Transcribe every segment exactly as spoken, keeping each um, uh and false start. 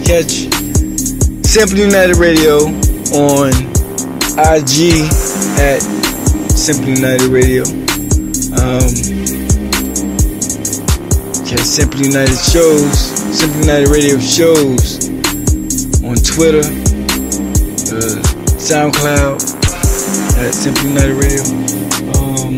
Catch Simply United Radio on I G at Simply United Radio. Um, catch Simply United shows, Simply United Radio shows on Twitter, uh, SoundCloud at Simply United Radio, um,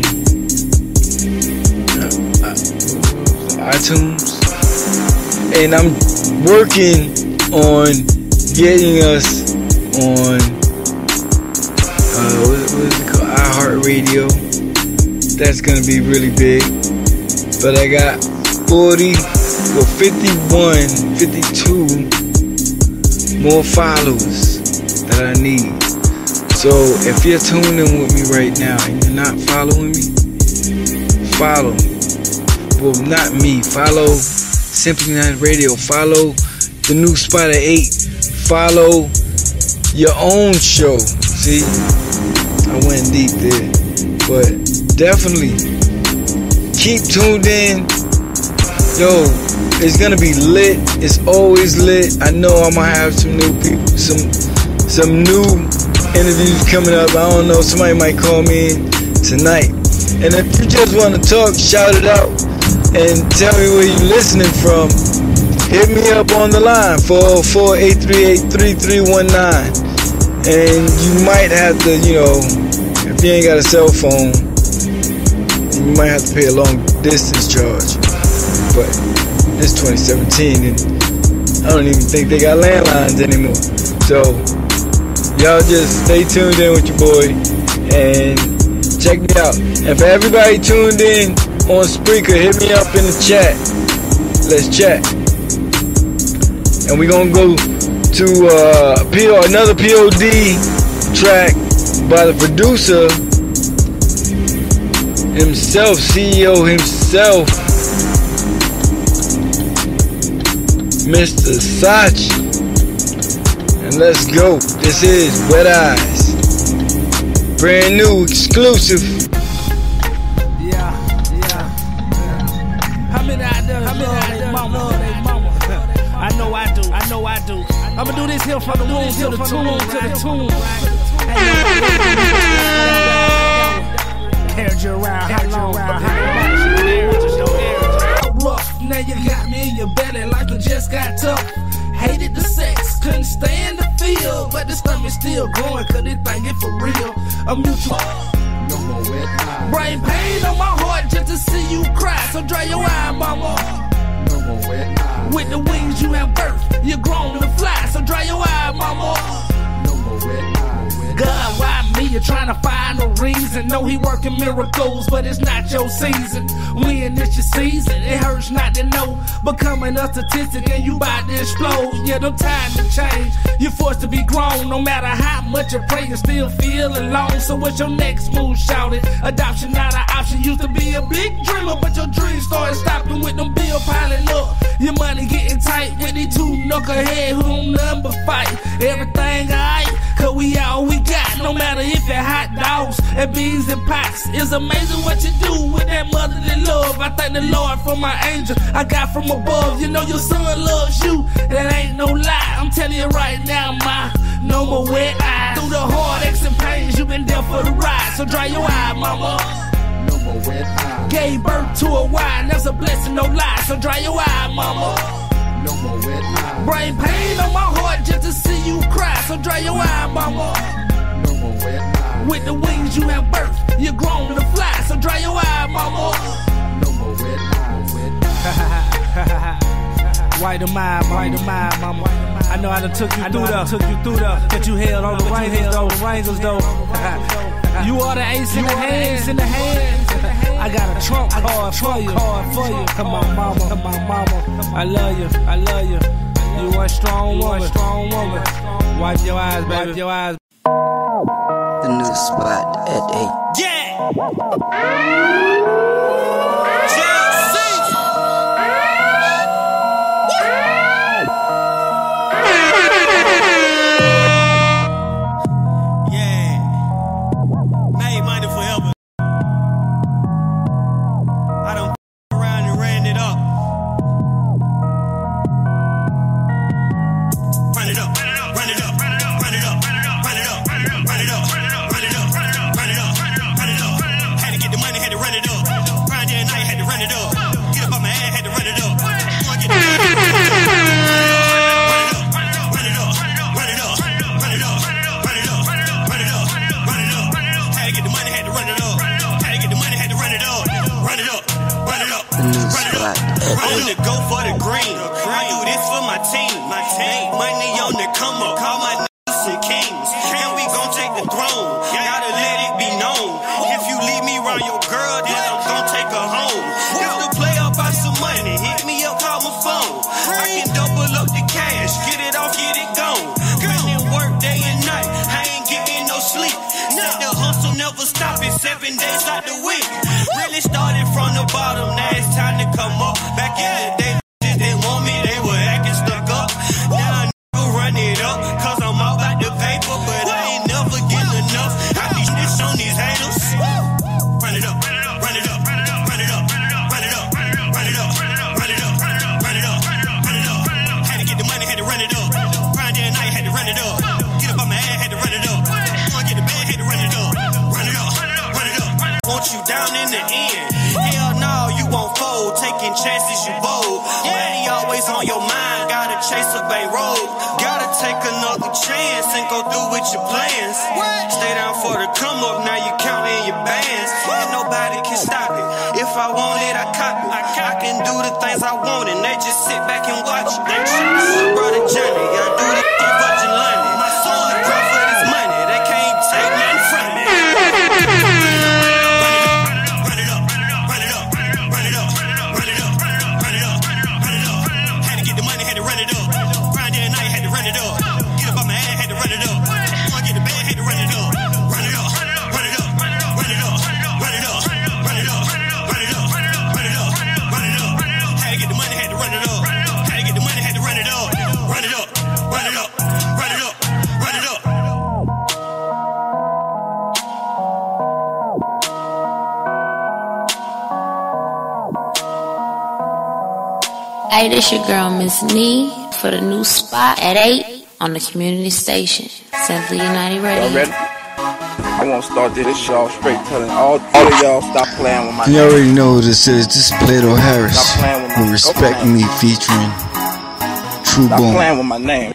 uh, iTunes, and I'm working on getting us on uh, what, what is it called? iHeartRadio. That's gonna be really big. But I got forty, well fifty-one, fifty-two more followers that I need. So if you're tuning with me right now and you're not following me, follow me. Well, not me. Follow Simply United Radio. Follow the new Spider eight. Follow your own show. See, I went deep there, but definitely keep tuned in. Yo, it's gonna be lit. It's always lit. I know I'm gonna have some new people, some some new interviews coming up. I don't know. Somebody might call me in tonight. And if you just want to talk, shout it out and tell me where you're listening from. Hit me up on the line, four oh four, eight three eight, three three one nine. And you might have to, you know, if you ain't got a cell phone, you might have to pay a long distance charge. But it's twenty seventeen and I don't even think they got landlines anymore. So y'all just stay tuned in with your boy and check me out. And for everybody tuned in on Spreaker, hit me up in the chat. Let's chat. And we're gonna go to uh, P O, another P O D track by the producer himself, C E O himself, Mister Sachi. And let's go. This is Wet Eyes. Brand new, exclusive. Yeah, yeah. How many I done? How many I done? Mama, they mama. I know I do. I know I do. I'ma do this here from the womb to the tomb, to the tomb. Carried you around, how long? Rough, now you got me in your belly like you just got tough. Hated the sex, couldn't stand the feel, but the stomach still growing, cause this thing is for real. A mutual. No more wet eyes. Brain pain on my heart just to see you cry, so dry your eye, mama. No more wet eyes. With the wings you have birth, you're grown to fly, so dry your eye, mama. No more wet eyes. God, why me? You're trying to find a reason. Know he working miracles, but it's not your season. When it's your season, it hurts not to know. Becoming a statistic and you bout to explode. Yeah, no time to change. You're forced to be grown. No matter how much you pray, you still feel alone. So what's your next move? Shout it. Adoption not an option. Used to be a big dreamer, but your dreams started stopping with them bill piling up. Your money getting tight with these two knucklehead who don't nothing but fight. Everything alright, cause we all we got. No matter if it hot dogs and beans and pots. It's amazing what you do with that motherly love. I thank the Lord for my angel I got from above. You know your son loves you, that ain't no lie. I'm telling you right now, ma, no more wet eyes. Through the heartaches and pains, you been there for the ride. So dry your eye, mama. No more wet eyes. Gave birth to a wine, that's a blessing, no lie. So dry your eye, mama. No more wet eyes. Brain pain on my heart just to see you cry. So dry your eye, mama. No more wet eyes. With the wings you have birth, you're grown to fly. So dry your eye, mama. No more wet eyes. White of mine, white of mine, mama. I know I done took you through the, took you through the, that you held on the wrangles though, wrangles though. You are the ace in the hands, in the hands. I got a trump card for you, card for you. Come on, mama, come on, mama. I love you, I love you. You one strong woman, strong woman. Wipe your eyes, baby, wipe your eyes. The new spot at eight. Yeah. my team. My team. Money on the come up. Call my niggas some kings. And we gon' take the throne. Gotta let it be known. If you leave me around your girl, then I'm gon' take her home. If the play up by some money, hit me up, call my phone. I can double up the cash, get it off, get it gone. Grinding work day and night, I ain't getting no sleep. Said the hustle never stopping, seven days out the week. Really started from the bottom, now it's time to come up. Back in the day, just didn't want me, they were acting stuck up. Now I never run it up, cause I'm all about the paper, but I ain't never getting enough. I be this on these haters. Run it up, run it up, run it up, run it up, run it up, run it up, run it up, run it up, run it up. Had to get the money, had to run it up. Grind day and night, had to run it up. Get up on my ass, had to run it up. Wanna get the bag, had to run it up. Run it up, run it up. Want you down in the end. Hell no, you won't fold. Taking chances, you bold. Money always on your mind. Gotta chase a bay road. Gotta take another chance and go through with your plans. Stay down for the come up, now you counting your bands. And nobody can stop it. If I want it, I cop it. I can do the things I want and they just sit back and watch it. My brother Johnny, I do this shit Virgin London. My son cry for this money, they can't take nothing from me. Run it up, run it up, run it up, run it up, run it up, run it up. Had to get the money, had to run it up. Grind day and night, had to run it up. Get up on my ass, had to run it up. Wanna get the bag, had to run it up. Run it up, run it up, run it up, run it up, run it up, run it up, run it up, run it up. Had to get the money, had to run it up. Had to get the money, had to run it up. Run it up, run it up, run it up, run it up. Hey, this your girl Miss Nee for the new spot at eight on the community station, Simply United Radio. Y'all ready? I want to start this y'all straight telling all, all of y'all stop playing with my You name. already know who this is. This is Plato Harris Stop playing with my with Respect name. Me featuring True Stop Bone. playing with my name.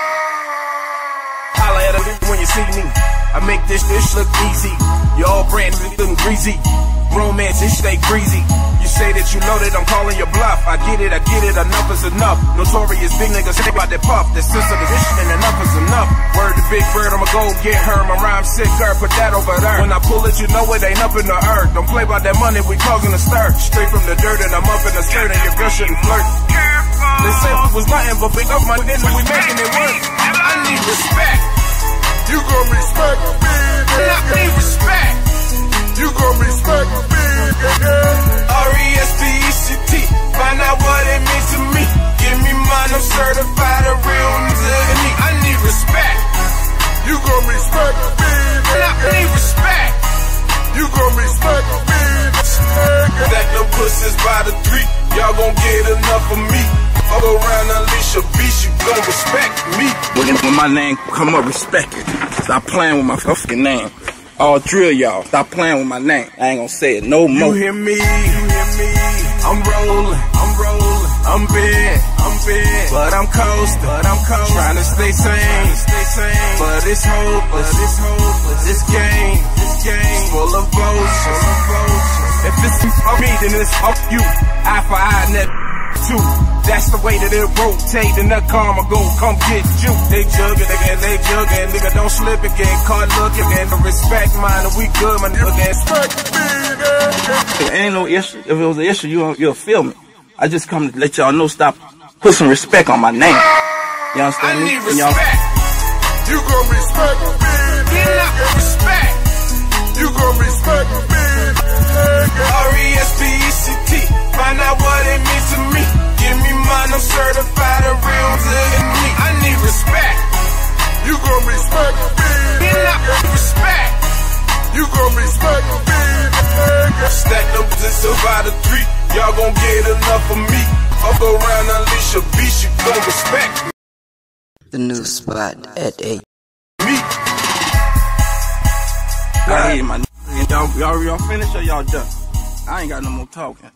Holla at her when you see me. I make this dish look easy. You all brand new and greasy. Romance, it stay greasy. You say that you loaded, I'm calling your bluff. I get it, I get it, enough is enough. Notorious big niggas say about that puff. The sister of this and enough is enough. Word to Big Bird, I'ma go get her. My rhyme sick, girl, put that over there. When I pull it, you know it ain't up in the earth. Don't play about that money, we causing a stir. Straight from the dirt and I'm up in the skirt and your girl shouldn't flirt. They said it was nothing but big up my then we making it work. I need respect. You gon' respect me, I need respect. You gon' respect me, R E S P E C T. Find out what it means to me. Give me mine, I'm certified a real nigga. I need respect. You gon' respect me, I need respect. You gon' respect me. Stack them pussies by the three. Y'all gon' get enough of me. All around unleash a beast, you gon' respect me. When, when my name come up, respect it. Stop playing with my fucking name. All drill y'all. Stop playing with my name. I ain't gonna say it no more. You hear me? You hear me? I'm rolling. I'm rolling. I'm big. I'm big. But I'm coasting. But I'm coasting. Trying to stay sane. Stay sane. But it's hopeless. But it's hopeless. This game. This game. Full of bullshit. If it's for me, then it's up you. Eye for eye, net two. That's the way that it rotate, and that karma gon' come get you. They juggin', nigga, they juggin', nigga, don't slip and get caught looking. And the respect mine, and we good, my nigga. Respect me, nigga. If it ain't no issue, if it was an issue, you'll, you'll feel me. I just come to let y'all know, stop, put some respect on my name. You understand I me? need And y'all- respect. You gon' respect me, nigga. Respect. You gon' respect me, R E S P E C T. Find out what it means to me. Give me mine, I'm certified a real nigga. I need respect. You gon' respect me. Respect. You gon' respect me. Stack them positions by the three. Y'all gon' get enough of me. I'll go around unleash a beast. You gon' respect me. The new spot at eight. Me. I hear my n- y'all, y'all, y'all finished or y'all done? I ain't got no more talking.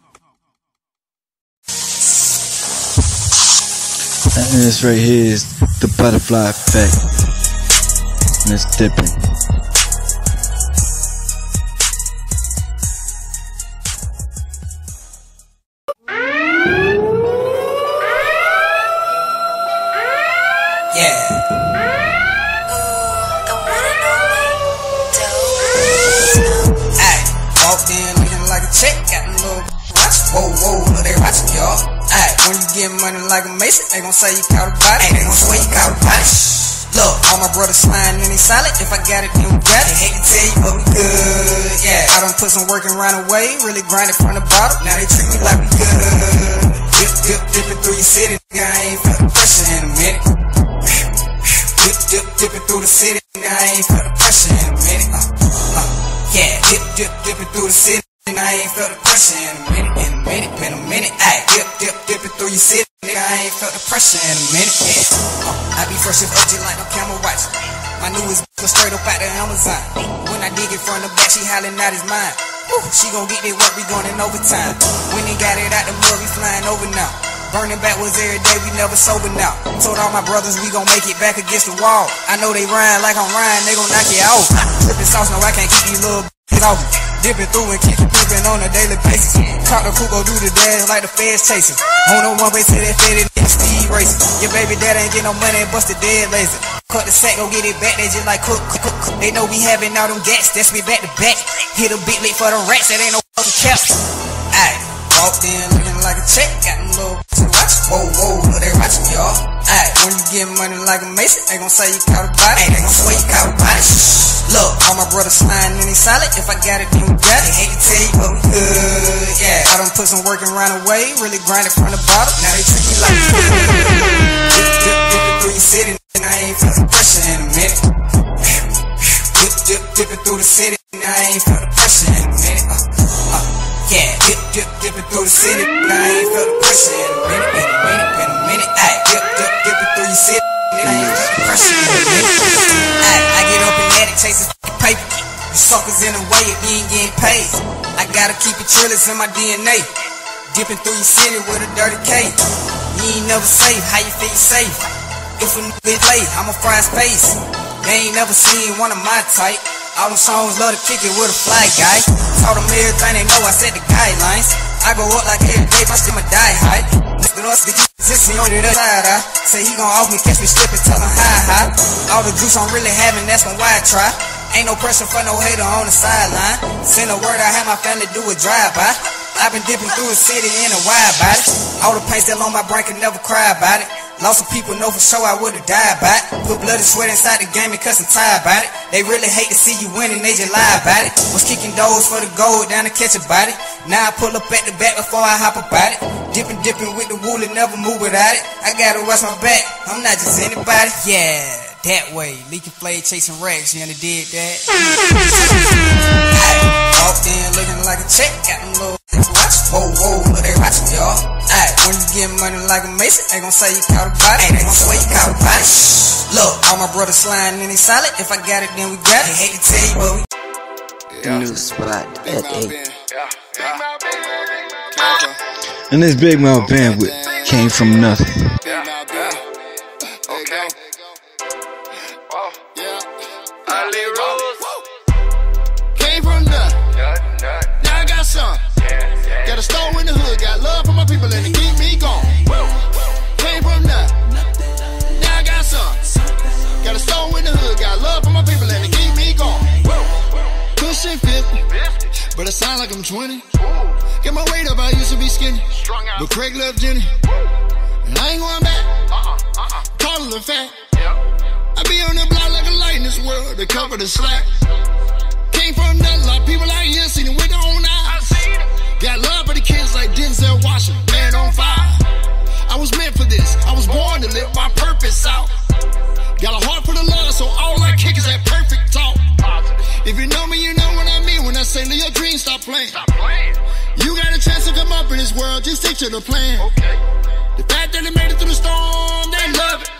And this right here is the butterfly effect. And it's dipping. Yeah. Ay, walked in looking like a chick, got a little watch. Whoa, whoa, look, they watching y'all. Ay, when you get money like a Mason, they gon' say you caught a body. Ay, they gon' swear you caught a body. Look, all my brothers sliding and they solid. If I got it, then we got it. Hate to tell you, but we good. Yeah, I done put some work and ran away. Really grinded from the bottom. Now they treat me like we good. Dip, dip, dipping through your city. Nigga, I ain't felt the pressure in a minute. Dip, dip, dipping through the city. Nigga, I ain't felt the pressure in a minute. Uh, uh, yeah, dip, dip, dipping through the city. Nigga, I ain't felt the pressure in a minute. In a minute, in a minute. Ay, dip, dip, dipping through your city. Nigga, I ain't felt the pressure in a minute. Yeah. Uh, I be fresh and O G like no camera watch. My newest was straight up out the Amazon. When I dig it from the back, she hollering out his mind. Woo, she gon' get that work, we going in overtime. When they got it out the mud, we flying over now. Burning backwards every day, we never sober now. Told all my brothers we gon' make it back against the wall. I know they rhyme like I'm Ryan, they gon' knock you out. Flipping sauce, no I can't keep these little b****s off. Dipping through and keep it pimping on a daily basis. Caught the coupe, go do the dash like the feds chasing. On the one way to that fed and Steve racing. Your baby dad ain't get no money, busted dead lazy. Cut the sack, go get it back, they just like cook, cook, cook. They know we having all them gats, that's me back to back. Hit a big lick for the rats, that ain't no fucking cap. Ayy, walked in looking like a check, got them little to watch. Whoa, whoa, look, they watching y'all. Ayy, when you get money like a Mason, they gon' say you caught a body. Ay, they gon' swear you caught a body. Look, all my brothers sliding and they solid. If I got it, then we got it. Hate to tell you, but we good. Yeah, I done put some work and ran away. Really grinded from the bottom. Now they treat me like we good. Dip, dip, dipping through your city, and I ain't felt the pressure in a minute. Dip, dip, dipping through the city, and I ain't felt the pressure in a minute. Uh, uh, yeah, dip, dip, dipping through the city, and I ain't felt the pressure in a minute. In a minute, in a minute. Ay, dip, dip, dipping through your city, and I ain't felt the pressure in a minute. Ay, I get up and at it, chase this paper. You suckers in the way, if you ain't getting paid. I gotta keep it trillers in my D N A. Dipping through your city with a dirty K. You ain't never safe, how you feel safe? If a nigga is late, I'ma fry his face. They ain't never seen one of my type. All them songs love to kick it with a fly guy. Taught them everything they know, I set the guidelines. I go up like every day, my shit my die high. Nigga, us get you sissy on the other side, I say he gon' off me, catch me slipping, tell him hi hi. All the juice I'm really having, that's my why I try. Ain't no pressure for no hater on the sideline. Send a word, I had my family do a drive-by. I've been dipping through the city in a wide body. All the pain still on my brain, can never cry about it. Lost some people, know for sure I would've died by it. Put blood and sweat inside the game because I'm tired about it. They really hate to see you winning, they just lie about it. Was kicking doors for the gold, down to catch a body. Now I pull up at the back before I hop about it. Dipping, dipping with the wool and never move without it. I gotta watch my back, I'm not just anybody. Yeah, that way, leaking flame, chasing racks, you understand did that? Ay, walked in looking like a check, got them little watch. Whoa, whoa, look, they watching y'all. Ay, when you get money like a Mason, they gon' say you caught a body. Ay, they gon' swear you caught a body. Look, all my brothers sliding and they solid. If I got it, then we got it. Hate to tell you, but we The new spot at eight. And this Big Mouth Bandwidth came from nothing. Okay. Yeah. Ali Rose. Came from nothing. Now I got some. Got a store in the hood. Got love for my people and it keep me going. Came from nothing. Now I got some. Got a store in the hood. Got love for my people and it keep me going. Pushing fifty, but I sound like I'm twenty. Get my weight up, I used to be skinny, but Craig loved Jenny. And I ain't going back. Taller than fat. I be on the block like a light in this world to cover the slack. Came from nothing, a lot of people out here seen it with their own eyes. Got love for the kids like Denzel Washington, man on fire. I was meant for this, I was born to live my purpose out. Got a heart for the love, so all I kick is that perfect talk. If you know me, you know what I mean when I say let your dreams stop playing. You got a chance to come up in this world, just stick to the plan. The fact that they made it through the storm, they love it.